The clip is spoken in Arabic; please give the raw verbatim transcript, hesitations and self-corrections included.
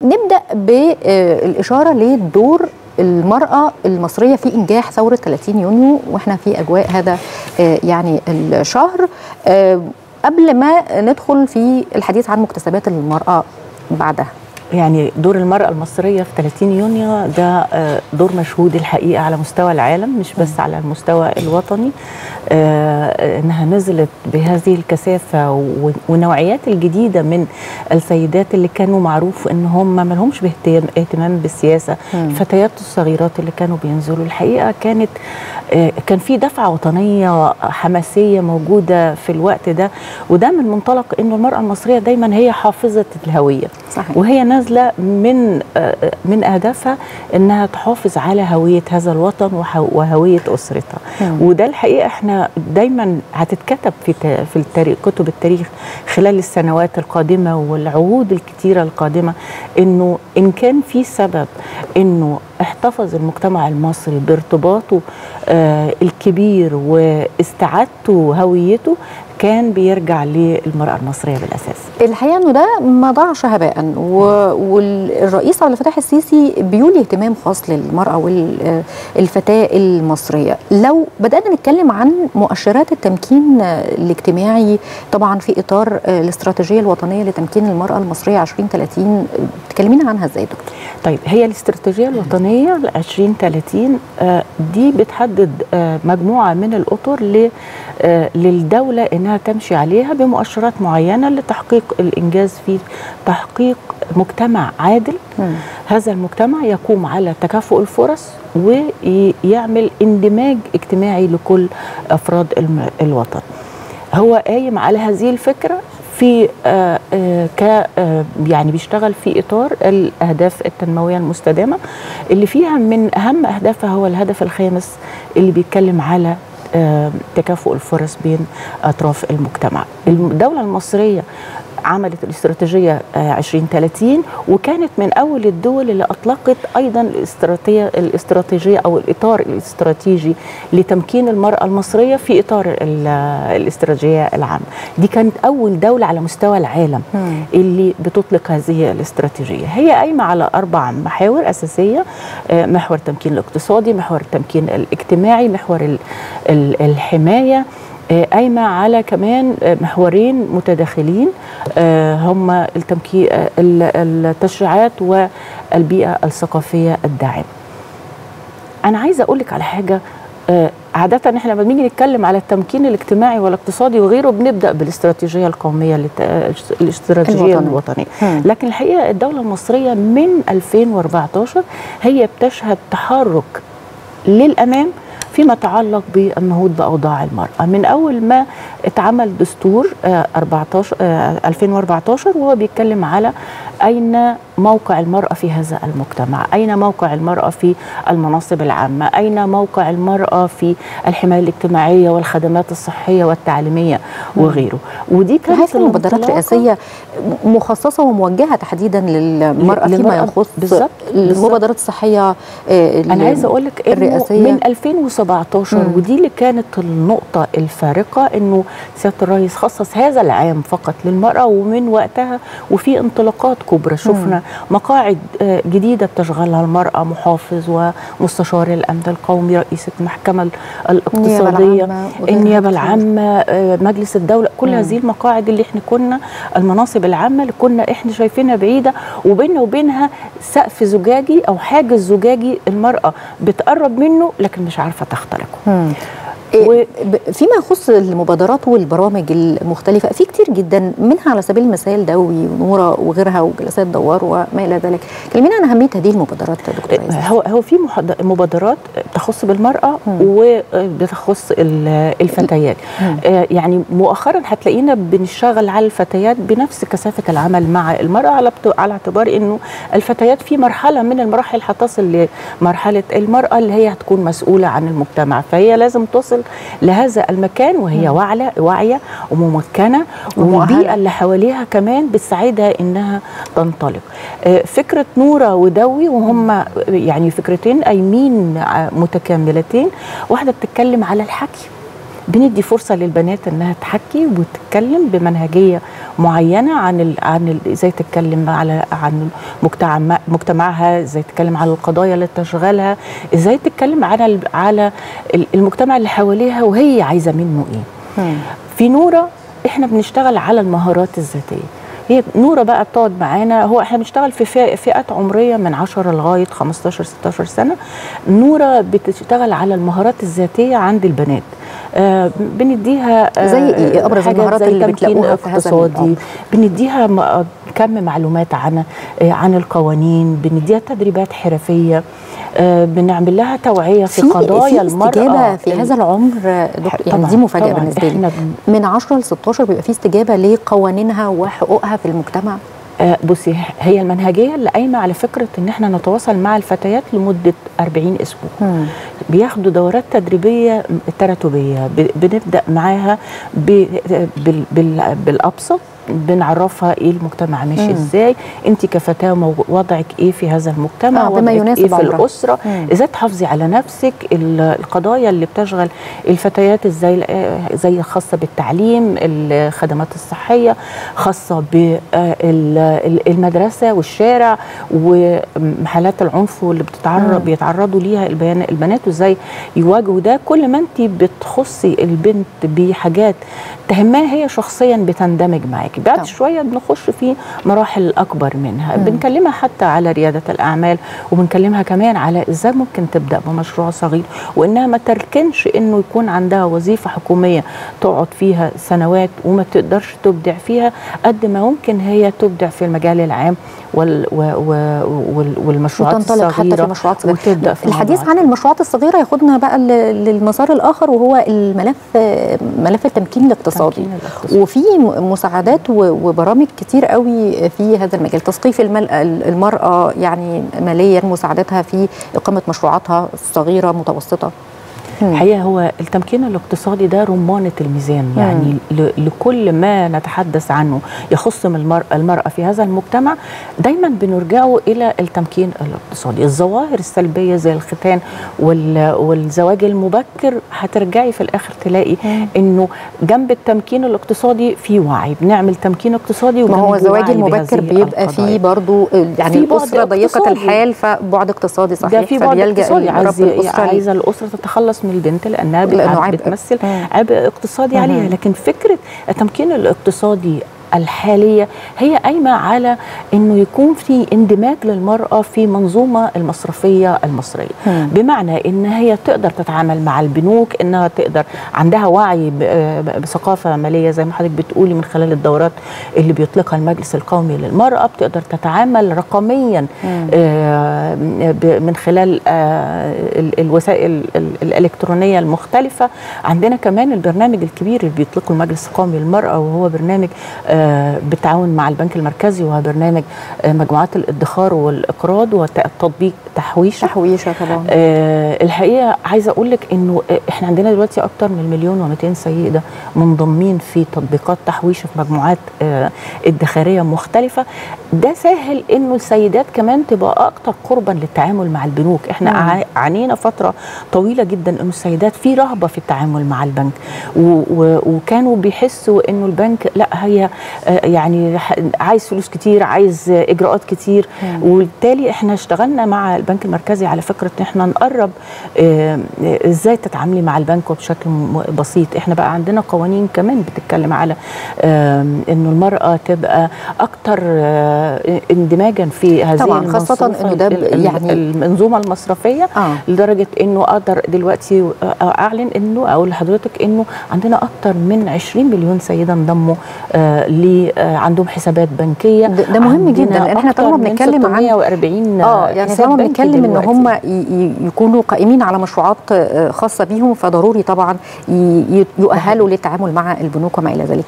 نبدأ بالإشارة لدور المرأة المصرية في إنجاح ثورة ثلاثين يونيو، وإحنا في أجواء هذا يعني الشهر. قبل ما ندخل في الحديث عن مكتسبات المرأة بعدها، يعني دور المرأة المصرية في ثلاثين يونيو ده دور مشهود الحقيقة على مستوى العالم، مش بس على المستوى الوطني. انها نزلت بهذه الكثافة والنوعيات الجديدة من السيدات اللي كانوا معروف ان هم ما لهمش اهتمام بالسياسة، الفتيات الصغيرات اللي كانوا بينزلوا الحقيقة كانت كان في دفعة وطنية حماسية موجودة في الوقت ده، وده من منطلق انه المرأة المصرية دايما هي حافظة الهوية. صحيح. وهي نازلة من من أهدافها انها تحافظ على هوية هذا الوطن وهوية أسرتها. مم. وده الحقيقة احنا دايما هتتكتب في في التاريخ، كتب التاريخ خلال السنوات القادمة والعهود الكتيرة القادمة، انه ان كان في سبب انه احتفظ المجتمع المصري بارتباطه آه الكبير واستعادته هويته كان بيرجع للمرأة المصرية بالأساس. الحقيقة أنه ده ما ضاعش هباء، والرئيس عبد الفتاح السيسي بيولي اهتمام خاص للمرأة والفتاة المصرية. لو بدأنا نتكلم عن مؤشرات التمكين الاجتماعي طبعا في إطار الاستراتيجية الوطنية لتمكين المرأة المصرية عشرين ثلاثين، تكلمينا عنها ازاي دكتور؟ طيب، هي الاستراتيجية الوطنية ل عشرين ثلاثين دي بتحدد مجموعة من الأطر للدولة انها تمشي عليها بمؤشرات معينه لتحقيق الانجاز في تحقيق مجتمع عادل. م. هذا المجتمع يقوم على تكافؤ الفرص ويعمل اندماج اجتماعي لكل افراد الوطن. هو قايم على هذه الفكره في آه آه ك آه يعني بيشتغل في اطار الاهداف التنمويه المستدامه اللي فيها من اهم اهدافها هو الهدف الخامس اللي بيتكلم على تكافؤ الفرص بين أطراف المجتمع. الدولة المصرية عملت الاستراتيجية عشرين ثلاثين، وكانت من أول الدول اللي أطلقت أيضا الاستراتيجية الاستراتيجية أو الإطار الاستراتيجي لتمكين المرأة المصرية في إطار الاستراتيجية العامة. دي كانت أول دولة على مستوى العالم مم. اللي بتطلق هذه الاستراتيجية. هي قايمة على أربع محاور أساسية: محور التمكين الاقتصادي، محور التمكين الاجتماعي، محور الحماية، قايمة على كمان محورين متداخلين هم التمكين التشريعات والبيئة الثقافية الداعمة. أنا عايزة أقول لك على حاجة، عادة احنا لما بنيجي نتكلم على التمكين الاجتماعي والاقتصادي وغيره بنبدأ بالاستراتيجية القومية الاستراتيجية الوطنية، لكن الحقيقة الدولة المصرية من ألفين وأربعة عشر هي بتشهد تحرك للأمام فيما يتعلق بالنهوض بأوضاع المرأة. من أول ما اتعمل دستور ألفين وأربعة عشر وهو بيتكلم على أين موقع المرأة في هذا المجتمع، أين موقع المرأة في المناصب العامة، أين موقع المرأة في الحماية الاجتماعية والخدمات الصحية والتعليمية وغيره. ودي كانت مبادرات رئاسية مخصصة وموجهة تحديدا للمرأة فيما يخص بالظبط المبادرات الصحية. أنا عايزة أقول لك إنه من ألفين وسبعة عشر مم. ودي اللي كانت النقطة الفارقة، إنه سيادة الرئيس خصص هذا العام فقط للمرأة، ومن وقتها وفي انطلاقات كبرى شفنا مقاعد جديدة بتشغلها المرأة، محافظ ومستشار الأمن القومي، رئيسة المحكمة الاقتصادية، النيابة العامة، مجلس الدولة، كل مم. هذه المقاعد اللي احنا كنا المناصب العامة اللي كنا احنا شايفينها بعيدة وبيننا وبينها سقف زجاجي أو حاجز زجاجي المرأة بتقرب منه لكن مش عارفة تخترقه. فيما يخص المبادرات والبرامج المختلفة في كتير جدا منها، على سبيل المثال دوي ونورة وغيرها وجلسات دوار وما إلى ذلك. كلمينا عن أهمية هذه المبادرات يا دكتور عزيز. هو هو في مبادرات بتخص بالمرأة وبتخص الفتيات. مم. يعني مؤخرا هتلاقينا بنشتغل على الفتيات بنفس كثافة العمل مع المرأة، على على اعتبار إنه الفتيات في مرحلة من المراحل هتصل لمرحلة المرأة اللي هي هتكون مسؤولة عن المجتمع، فهي لازم تصل لهذا المكان وهي واعية واعية وممكنة، والبيئة اللي حواليها كمان بتساعدها انها تنطلق. فكرة نورة ودوي وهم يعني فكرتين قايمين متكاملتين، واحدة بتتكلم على الحكي بندي فرصه للبنات انها تحكي وتتكلم بمنهجيه معينه عن ال عن ال ازاي تتكلم على عن مجتمع مجتمعها، ازاي تتكلم على القضايا اللي تشغلها، ازاي تتكلم على على المجتمع اللي حواليها وهي عايزه منه ايه. م. في نورة احنا بنشتغل على المهارات الذاتيه. هي نورة بقى بتقعد معانا، هو احنا بنشتغل في فئات عمريه من عشرة لغايه خمستاشر ستاشر سنه. نورة بتشتغل على المهارات الذاتيه عند البنات. آه بنديها آه زي ايه ابرز المهارات اللي بتلاقوها في هذا اقتصادي، بنديها كم معلومات عن آه عن القوانين، بنديها تدريبات حرفيه، آه بنعمل لها توعيه في, في قضايا المراه. في استجابه في هذا العمر يعني دي مفاجاه بالنسبه لي. من عشرة ل ستاشر بيبقى في استجابه لقوانينها وحقوقها في المجتمع. آه بصي، هي المنهجيه اللي قايمه على فكره ان احنا نتواصل مع الفتيات لمده أربعين اسبوع. مم. بياخدوا دورات تدريبيه تراتبيه، بنبدا معاها بالابسط، بنعرفها ايه المجتمع ماشي ازاي، انت كفتاه وضعك ايه في هذا المجتمع، آه بما يناسب ايه في عمرها. الاسره، مم. ازاي تحافظي على نفسك، القضايا اللي بتشغل الفتيات ازاي، زي خاصه بالتعليم، الخدمات الصحيه، خاصه بالمدرسه والشارع وحالات العنف اللي بتتعرض بيتعرضوا ليها البنات وازاي يواجهوا ده. كل ما انت بتخصي البنت بحاجات تهمها هي شخصيا بتندمج معاكي. بعد طبعا. شويه بنخش في مراحل اكبر منها. مم. بنكلمها حتى على رياده الاعمال، وبنكلمها كمان على ازاي ممكن تبدا بمشروع صغير، وانها ما تركنش انه يكون عندها وظيفه حكوميه تقعد فيها سنوات وما تقدرش تبدع فيها، قد ما ممكن هي تبدع في المجال العام وال وال والمشروعات الصغيره، حتى في مشروعات صغيره. في الحديث عن المشروعات الصغيره ياخدنا بقى للمسار الاخر، وهو الملف ملف التمكين الاقتصادي. وفي مساعدات وبرامج كتير قوي في هذا المجال، تثقيف المراه يعني ماليا، مساعدتها في اقامه مشروعاتها الصغيره متوسطه. الحقيقه هو التمكين الاقتصادي ده رمانه الميزان، يعني لكل ما نتحدث عنه يخص المرأة, المرأة في هذا المجتمع دايما بنرجعه الى التمكين الاقتصادي. الظواهر السلبيه زي الختان والزواج المبكر هترجعي في الاخر تلاقي مم. انه جنب التمكين الاقتصادي في وعي، بنعمل تمكين اقتصادي. ما هو الزواج المبكر بيبقى فيه برضه يعني الاسره ضيقه الحال، فبعد اقتصادي صحيح، ده في بعد اقتصادي. عايزه الاسره تتخلص من البنت لانها بتمثل عبء اقتصادي عليها. لكن فكره التمكين الاقتصادي الحاليه هي قايمه على انه يكون في اندماج للمراه في منظومه المصرفيه المصريه، مم. بمعنى ان هي تقدر تتعامل مع البنوك، انها تقدر عندها وعي بثقافه ماليه زي ما حضرتك بتقولي من خلال الدورات اللي بيطلقها المجلس القومي للمراه، بتقدر تتعامل رقميا من خلال الوسائل الالكترونيه المختلفه. عندنا كمان البرنامج الكبير اللي بيطلقه المجلس القومي للمراه، وهو برنامج بالتعاون مع البنك المركزي، وهو برنامج مجموعات الادخار والاقراض وتطبيق تحويشه. تحويشه طبعا. أه الحقيقه عايزه اقول لك انه احنا عندنا دلوقتي اكتر من مليون ومئتين سيده منضمين في تطبيقات تحويشه في مجموعات أه ادخاريه مختلفه. ده سهل انه السيدات كمان تبقى اكتر قربا للتعامل مع البنوك. احنا مم. عانينا فتره طويله جدا انه السيدات في رهبه في التعامل مع البنك، وكانوا بيحسوا انه البنك لا هي يعني عايز فلوس كتير، عايز اجراءات كتير. مم. وبالتالي احنا اشتغلنا مع البنك المركزي على فكره ان احنا نقرب اه ازاي تتعاملي مع البنك وبشكل بسيط. احنا بقى عندنا قوانين كمان بتتكلم على اه انه المراه تبقى اكتر اه اندماجا في هذه طبعا، خاصه انه ده يعني المنظومه المصرفيه. آه. لدرجه انه اقدر دلوقتي اعلن انه اقول لحضرتك انه عندنا اكتر من عشرين مليون سيده انضموا آه ل آه عندهم حسابات بنكيه. ده, ده مهم جدا. احنا طالما بنتكلم عن ستمائة وأربعين اه يعني طالما بنتكلم ان هم يكونوا قائمين على مشروعات خاصه بيهم، فضروري طبعا يؤهلوا للتعامل مع البنوك وما الى ذلك.